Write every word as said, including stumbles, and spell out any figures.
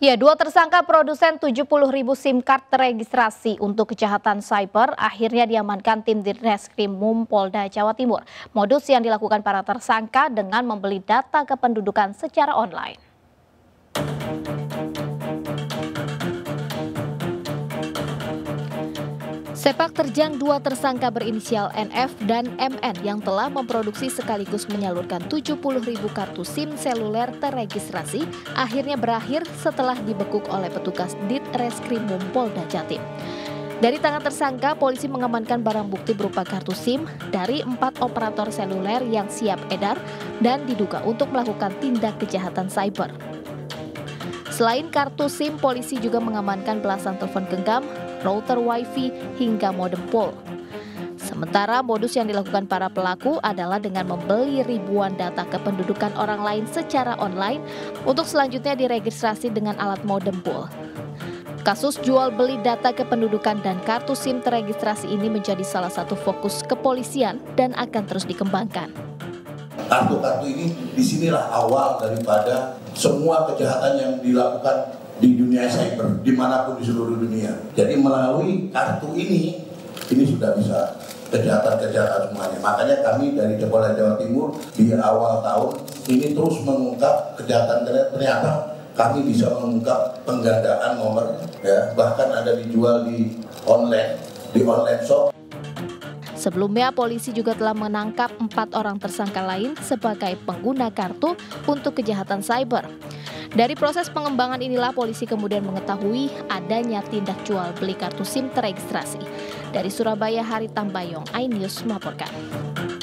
Ya, dua tersangka produsen tujuh puluh ribu SIM card teregistrasi untuk kejahatan cyber akhirnya diamankan tim Ditreskrimum Polda Jawa Timur. Modus yang dilakukan para tersangka dengan membeli data kependudukan secara online. Sepak terjang dua tersangka berinisial N F dan M N yang telah memproduksi sekaligus menyalurkan tujuh puluh ribu kartu SIM seluler teregistrasi akhirnya berakhir setelah dibekuk oleh petugas Ditreskrimum Polda Jatim. Dari tangan tersangka, polisi mengamankan barang bukti berupa kartu SIM dari empat operator seluler yang siap edar dan diduga untuk melakukan tindak kejahatan cyber. Selain kartu SIM, polisi juga mengamankan belasan telepon genggam, router wifi, hingga modem pol. Sementara modus yang dilakukan para pelaku adalah dengan membeli ribuan data kependudukan orang lain secara online untuk selanjutnya diregistrasi dengan alat modem pol. Kasus jual beli data kependudukan dan kartu SIM teregistrasi ini menjadi salah satu fokus kepolisian dan akan terus dikembangkan. Kartu-kartu ini disinilah awal daripada semua kejahatan yang dilakukan di dunia cyber, dimanapun di seluruh dunia. Jadi melalui kartu ini, ini sudah bisa kejahatan-kejahatan semuanya. Makanya kami dari Polda Jawa Timur di awal tahun ini terus mengungkap kejahatan, ternyata kami bisa mengungkap penggandaan nomor, ya, bahkan ada dijual di online, di online shop. Sebelumnya, polisi juga telah menangkap empat orang tersangka lain sebagai pengguna kartu untuk kejahatan cyber. Dari proses pengembangan inilah polisi kemudian mengetahui adanya tindak jual beli kartu SIM teregistrasi. Dari Surabaya, Hari Tambayong, iNews melaporkan.